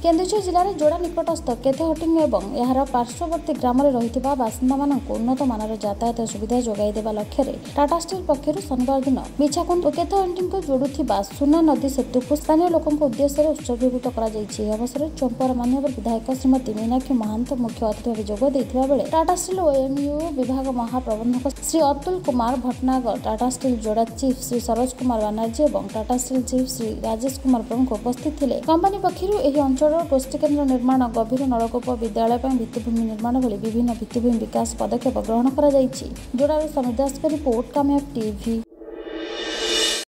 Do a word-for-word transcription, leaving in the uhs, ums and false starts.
केन्दुझर जिले में जोड़ा निकटस्थ केथेहटिंग एवं यार पार्श्ववर्ती ग्राम में रही बासिंदा उन्नत मानर यातायात सुविधा जोगाईदेवा लक्ष्य में टाटा स्टील पक्षर शनिवार दिन मिछाकुंड और केथेहटिंग को जोड़ुथिबा सुना नदी सेतु को स्थानीय लोकों उद्देश्य उत्सर्गीकृत कर अवसर चंपार माननीय विधायक श्रीमती मीनाक्षी महांत मुख्य अतिथि भाव जोग देथिबा बेले टाटा स्टील और एमयू विभाग महाप्रबंधक श्री अतुल कुमार भटनागर, टाटा स्टील जोड़ा चीफ श्री सरोज कुमार बानर्जी और टाटा स्टील चीफ श्री राजेश कुमार प्रमुख उपस्थित थे। कंपनी पक्षर यह अंचल गोष्ठी केन्द्र निर्माण, गभीर नलकूप, विद्यालय भित्तिभूमि निर्माण भली विभिन्न भित्तिभूमि विकास पदक्षेप ग्रहण कर जोड़ारू समीर दास रिपोर्ट कामयाब टीवी।